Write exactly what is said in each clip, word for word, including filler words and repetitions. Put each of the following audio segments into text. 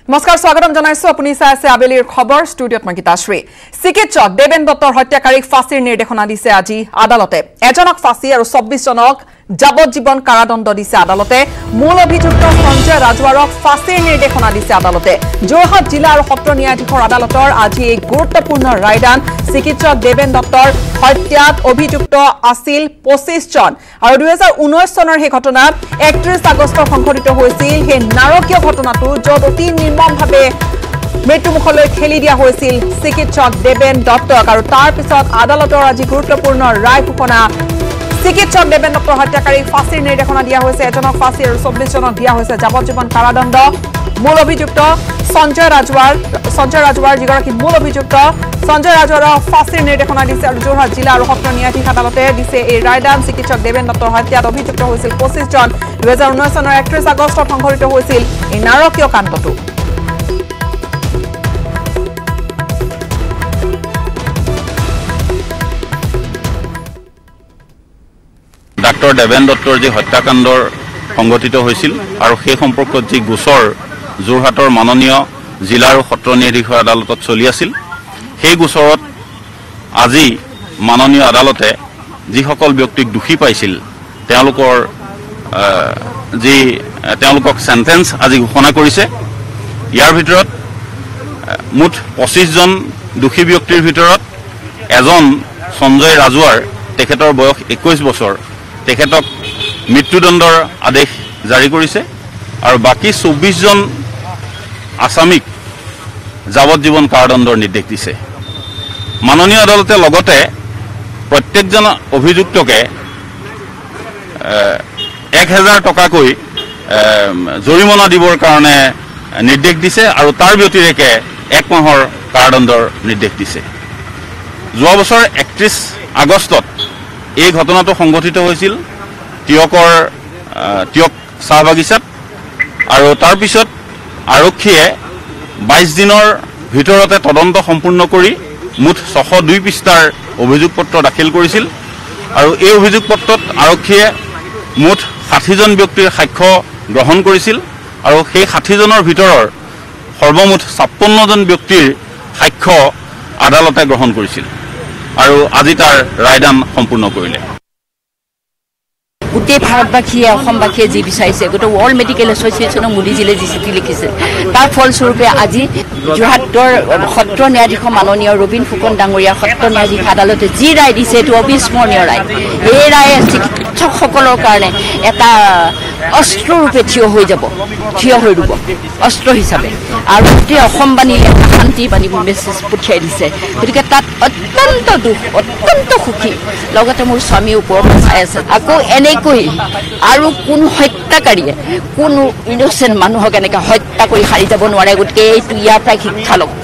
নমস্কাৰ স্বাগতম জনাইছো আপুনি চাই আছে আবেলিৰ খবৰ ষ্টুডিঅত মই গীতাশ্ৰী চিকিৎসক দেবেন দত্তৰ হত্যাকাৰীক ফাঁসিৰ নিৰ্দেশনা দিছে আজি আদালতে এজনক ফাঁসি আৰু চৌব্বিশ জনক যাৱজ্জীৱন কাৰাদণ্ড দিছে আদালতে মূল অভিযুক্ত সঞ্জয় ৰাজৱাৰক ফাঁসিৰ নিৰ্দেশনা দিছে আদালতে যোৰহাট জিলা আৰু সত্ৰ ন্যায়াধীশৰ আদালতৰ আজি এক গুৰুত্বপূৰ্ণ ৰায়দান চিকিৎসক দেবেন দত্তৰ হত্যাত অভিযুক্ত আছিল পঁচিশ জন আৰু দুই হাজাৰ ঊনৈশ চনৰ হে ঘটনা একত্ৰিশ আগষ্ট সংঘটিত হৈছিল হে নাৰকীয় ঘটনাটো যত অতি নিৰ্মমভাৱে মৃত্যুমুখলৈ ঠেলি দিয়া হৈছিল চিকিৎসক দেবেন দত্তক আৰু তাৰ পিছত আদালতৰ আজি গুৰুত্বপূৰ্ণ ৰায় ঘোষণা চিকিৎসক দেবেন দত্তৰ হত্যাকাৰীক ফাঁসিৰ নিৰ্দেশনা দিয়া হৈছে এজনক ফাঁসি আৰু চৌব্বিশ জনক দিয়া হৈছে যাৱজ্জীৱন কাৰাদণ্ড মূল অভিযুক্ত সঞ্জয় ৰাজৱাৰ সঞ্জয় ৰাজৱাৰ যিগৰাকী মূল অভিযুক্ত সঞ্জয় ৰাজৱাৰক ফাঁসিৰ নিৰ্দেশনা দিছে আৰু যোৰহাট জিলা আৰু সত্ৰ ন্যায়াধীশ আদালতে দিছে এই ৰায়দান চিকিৎসক দেবেন দত্তৰ হত্যাত অভিযুক্ত হৈছিল পঁচিশ জন দুই হাজাৰ ঊনৈশ চনৰ একত্ৰিশ আগষ্টত সংঘটিত হৈছিল এই নাৰকীয় কাণ্ডটো ডাক্তৰ দেবেন দত্তৰ যি হত্যাকাণ্ডৰ সংঘটিত হৈছিল আৰু সেই সম্পৰ্কত যি গোচৰ যোৰহাটৰ মাননীয় জিলা আৰু সত্ৰ ন্যায়াধীশৰ আদালতত চলি আছিল সেই গোচৰত আজি মাননীয় আদালতে যিসকল ব্যক্তিক দোষী পাইছিল তেওঁলোকৰ যি তেওঁলোকক সেন্টেন্স আজি ঘোষণা কৰিছে ইয়াৰ ভিতৰত মুঠ পঁচিশ জন দোষী ব্যক্তিৰ ভিতৰত এজন সঞ্জয় ৰাজৱাৰ তেখেতৰ বয়স একৈশ বছৰ তেখেতক মৃত্যুদণ্ডৰ আদেশ জাৰি কৰিছে আৰু বাকি চৌব্বিশ জন আসামিক যাৱজ্জীৱন কাৰাদণ্ডৰ নিৰ্দেশ দিছে মাননীয় আদালতে লগতে প্ৰত্যেকজন অভিযুক্তকে এক হাজাৰ টকাকৈ জৰিমনা দিবৰ কাৰণে নিৰ্দেশ দিছে আৰু তাৰ ব্যতিৰেকে এক মাহৰ কাৰাদণ্ডৰ নিৰ্দেশ দিছে যোৱা বছৰ একত্ৰিশ আগষ্টত এই ঘটনাটো সংঘটিত হৈছিল তিয়কৰ তিয়ক চাহ বাগিচাত আৰু তাৰ পিছত আৰক্ষীয়ে বাইশ দিনৰ ভিতৰতে তদন্ত সম্পূৰ্ণ কৰি মুঠ ছশ দুই পৃষ্ঠাৰ অভিযোগ পত্ৰ দাখিল কৰিছিল আৰু এই অভিযোগ পত্ৰত আৰক্ষীয়ে মুঠ ষাঠি জন ব্যক্তিৰ সাক্ষ্য গ্ৰহণ কৰিছিল আৰু সেই ষাঠি জনৰ ভিতৰৰ সৰ্বমুঠ ছাপ্পন্ন জন ব্যক্তিৰ সাক্ষ্য আদালতে গ্ৰহণ কৰিছিল আৰু আজি তাৰ ৰায়দান সম্পূৰ্ণ কৰিলে গোটেই ভাৰতবাসীয়ে অসমবাসীয়ে যি বিচাৰিছে গোটেই ৱৰ্ল্ড মেডিকেল এছ'চিয়েশ্যনৰ মোদীজীলে যি চিঠি লিখিছে তাৰ ফলস্বৰূপে আজি যোৰহাটৰ সত্ৰ ন্যায়াধীশ মাননীয় ৰবীন ফুকন ডাঙৰীয়াৰ সত্ৰ ন্যায়াধীশ আদালতে যি ৰায় দিছে এইটো অবিস্মৰণীয় ৰায় এই ৰায়ে চিকিৎসকসকলৰ কাৰণে এটা অস্ত্ৰৰূপে থিয় হৈ যাব থিয় হৈ ৰ'ব অস্ত্ৰ হিচাপে আৰু গোটেই অসমবাণীলে শান্তি বাণী মেছেজ পঠিয়াই দিছে গতিকে তাত অত্যন্ত দুখ অত্যন্ত সুখী লগতে মোৰ স্বামীৰ ওপৰত চাই আছে আকৌ এনেকৈ আৰু কোন হত্যাকাৰীয়ে কোনো ইন'চেণ্ট মানুহক এনেকৈ হত্যা কৰি সাৰি যাব নোৱাৰে গতিকে এইটো ইয়াৰ পৰাই শিক্ষা লওক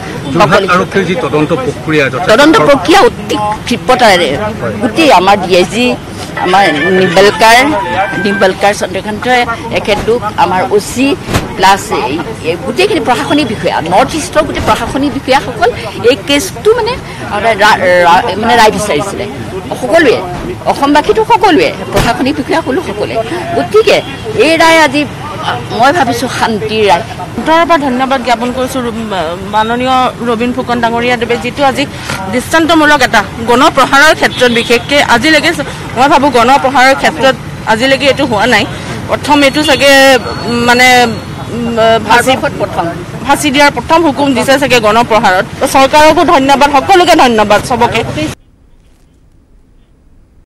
তদন্ত প্ৰক্ৰিয়া অতি ক্ষিপ্ৰতাৰে গোটেই আমাৰ ডি আই জি আমাৰ নিম্বলকাৰ নিম্বলকাৰ চন্দ্ৰকান্তই এখেতলোক আমাৰ অ' চি প্লাছ গোটেইখিনি প্ৰশাসনিক বিষয়া নৰ্থ ইষ্টৰ গোটেই প্ৰশাসনিক বিষয়াসকল এই কেছটো মানে মানে ৰায় বিচাৰিছিলে সকলোৱে অসমবাসীটো সকলোৱে প্ৰশাসনিক বিষয়াসকলো সকলোৱে গতিকে এই ৰায় আজি মই ভাবিছোঁ শান্তিৰ ৰায় তাৰ পৰা ধন্যবাদ জ্ঞাপন কৰিছোঁ মাননীয় ৰবীন ফুকন ডাঙৰীয়া দেৱে যিটো আজি দৃষ্টান্তমূলক এটা গণপ্ৰহাৰৰ ক্ষেত্ৰত বিশেষকৈ আজিলৈকে মই ভাবোঁ গণপ্ৰহাৰৰ ক্ষেত্ৰত আজিলৈকে এইটো হোৱা নাই প্ৰথম এইটো চাগে মানে ফাঁচি প্ৰথম ফাঁচি দিয়াৰ প্ৰথম হুকুম দিছে চাগে গণপ্ৰহাৰত চৰকাৰকো ধন্যবাদ সকলোকে ধন্যবাদ চবকে